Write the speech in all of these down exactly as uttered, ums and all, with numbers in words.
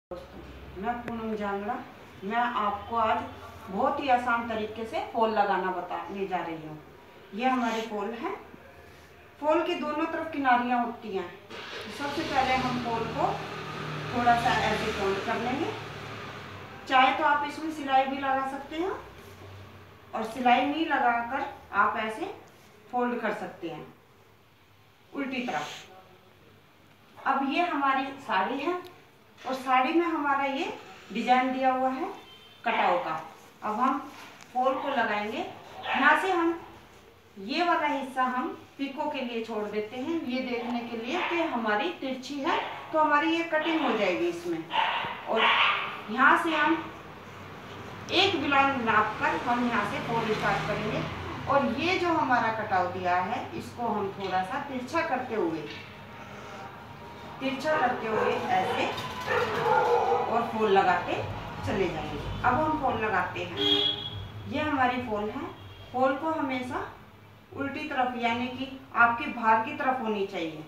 दोस्तों, मैं पूनम जांगड़ा। मैं आपको आज बहुत ही आसान तरीके से फॉल लगाना बताने जा रही हूँ। ये हमारे फॉल हैं। फॉल की दोनों तरफ किनारियाँ होती हैं। सबसे पहले हम फॉल को थोड़ा सा ऐसे फोल्ड कर लेंगे। चाहे तो आप इसमें सिलाई भी लगा सकते हैं और सिलाई नहीं लगाकर आप ऐसे फोल्ड कर सकते हैं उल्टी तरफ। अब ये हमारी साड़ी है और साड़ी में हमारा ये डिजाइन दिया हुआ है कटाव का। अब हम फॉल को लगाएंगे। यहाँ से हम ये वाला हिस्सा हम पिको के लिए छोड़ देते हैं, ये देखने के लिए कि हमारी तिरछी है तो हमारी ये कटिंग हो जाएगी इसमें। और यहाँ से हम एक ब्लाउज नाप कर हम यहाँ से फॉल स्टार्ट करेंगे। और ये जो हमारा कटाव दिया है इसको हम थोड़ा सा तिरछा करते हुए तिरछा करते हुए ऐसे और फॉल लगाते चले जाएंगे। अब हम फॉल लगाते हैं। ये हमारी फॉल है। फॉल को हमेशा उल्टी तरफ यानी कि आपके बाहर की तरफ होनी चाहिए।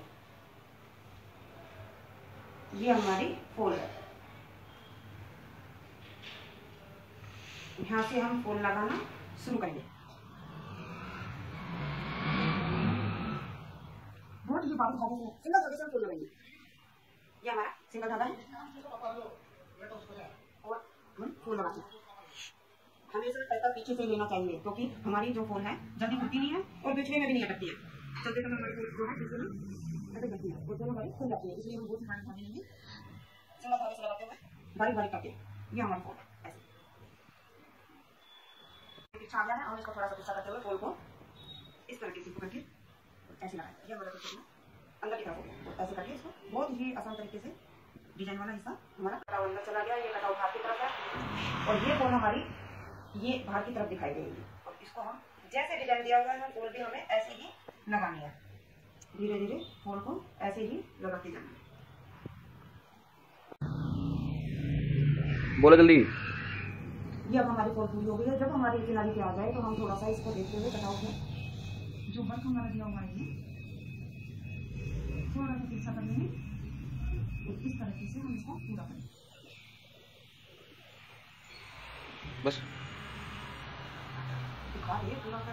ये हमारी फॉल है। यहाँ से हम फॉल लगाना शुरू करेंगे। बहुत ही बारीक धागे से सिंगल धागे से हम फॉल लगाएंगे। ये हमारा सिंगल धागा है और हम फूल लगाते हैं। हमें इसे पैसा पीछे से लेना चाहिए क्योंकि तो हमारी जो फूल है जल्दी टूटती नहीं है और बिछड़े में भी नहीं अटकती है। चलते समय हमारी फूल जो है पीछे में अटक जाती है और दोनों हमारी खुल जाती है। इसलिए हम बहुत सारे धागे लेंगे, सिंगल धागे से लगाते हुए बारीक बारीक करके ये हमारी फूल ऐसे छा गया है। और इसको थोड़ा सा गुस्सा करते हुए फूल को इस तरीके से पकड़ के ऐसे लगाएं। ये हमारा अंदर की तरफ ऐसे करके इसको बहुत ही आसान तरीके से डिजाइन वाला हिस्सा हमारा कटाव अंदर चला गया। ये कटाव बाहर की तरफ है और ये फॉल हमारी ये बाहर की तरफ दिखाई देगी। और इसको हम जैसे डिजाइन दिया हुआ है फॉल भी हमें ऐसे ही लगानी है। धीरे धीरे फॉल को ऐसे ही लगाते जाना है। बोलो जल्दी। ये अब हमारी फॉल पूरी हो गई है। जब हमारी किनारी पे आ जाए तो हम थोड़ा सा इसको देखते हुए कटाव में जो वर्क हमारा दिया हुआ है थोड़ा सा तिरछा कर लेंगे और इस तरीके से हम इसको पूरा करेंगे। बस दिखा दिए पूरा कर।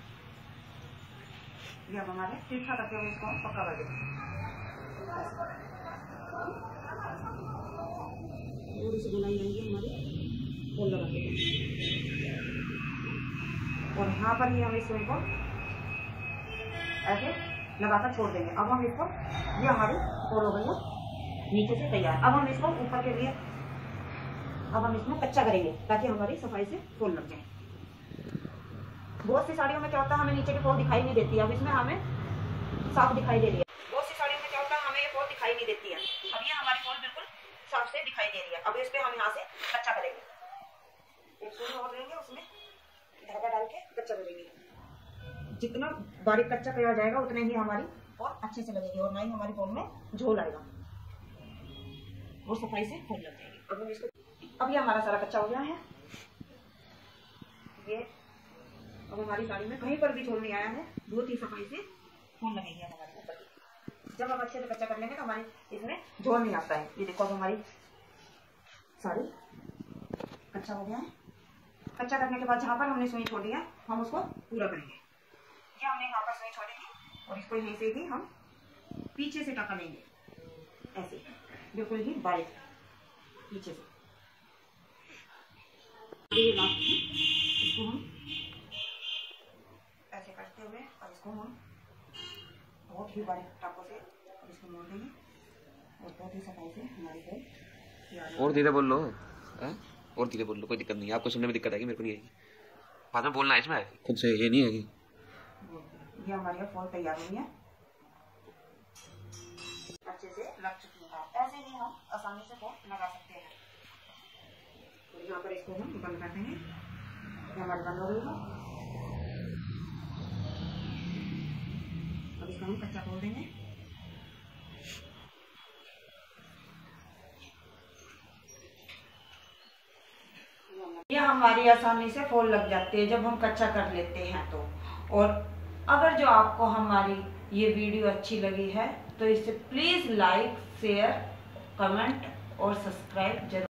ये अब हमारे तिरछा करके हम इसको पक्का कर देंगे। थोड़ी सी बुनाई रहेगी हमारी फॉल लगा देंगे और यहाँ पर ही हम इस सुई को ऐसे लगाकर छोड़ देंगे। अब हम इसको ये हमारी फॉल हो गई है नीचे से तैयार। अब हम इसको ऊपर के लिए अब हम इसमें कच्चा करेंगे ताकि हमारी सफाई से फॉल लग जाए। बहुत सी साड़ियों में क्या होता है हमें नीचे की फॉल दिखाई नहीं देती है। अब इसमें हमें साफ दिखाई दे रही है। बहुत सी साड़ियों में क्या होता है हमें ये फॉल दिखाई नहीं देती है। अब ये हमारी फॉल बिल्कुल साफ से दिखाई दे रही है। अब इस पे हम यहाँ से कच्चा करेंगे। एक सुई और लेंगे उसमें धागा डाल के कच्चा करेंगे। जितना बारीक कच्चा किया जाएगा उतने ही हमारी फॉल अच्छे से लगेगी और ना ही हमारी फॉल में झोल आएगा और सफाई से फॉल लग जाएगी। अब हम इसको अब ये हमारा सारा कच्चा हो गया है। ये अब हमारी साड़ी में कहीं पर भी झोल नहीं आया है। बहुत ही सफाई से फॉल लगेगी हमारी ऊपर। जब हम अच्छे से कच्चा कर लेंगे तो हमारी इसमें झोल नहीं आता है। ये देखो अब हमारी साड़ी कच्चा हो गया है। कच्चा करने के बाद जहाँ पर हमने सुई छोड़ी है हम उसको पूरा करेंगे। ये हमने यहाँ पर सुई छोड़ी थी और इसको यहीं से ही हम पीछे से टका लेंगे ऐसे बिल्कुल ही बारीक पीछे से। इसको हम ऐसे करते हुए और इसको हम बहुत ही बारीक टाकों से इसको मोड़ देंगे और बहुत ही सफाई से हमारी फॉल। और धीरे बोल लो है? और धीरे बोल लो, कोई दिक्कत नहीं। आपको सुनने में दिक्कत आएगी, मेरे को नहीं आएगी। बाद में बोलना है इसमें खुद से, ये नहीं आएगी। ये हमारी फॉल तैयार हुई है, अच्छे से लग चुकी है। ऐसे ही हम आसानी से फॉल लगा सकते हैं। और यहाँ पर इसको हम बंद कर देंगे। ये हमारी बंद हो गई है। अब इसको हम कच्चा खोल देंगे। ये हमारी आसानी से फॉल लग जाती है जब हम कच्चा कर लेते हैं तो। और अगर जो आपको हमारी ये वीडियो अच्छी लगी है तो इसे प्लीज़ लाइक शेयर कमेंट और सब्सक्राइब जरूर